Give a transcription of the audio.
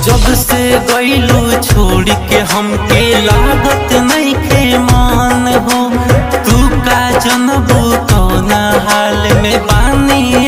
जब से गईलू छोड़ के हमके लागत नहीं खे मान हो। तू का जनबू कौना हाल में बानी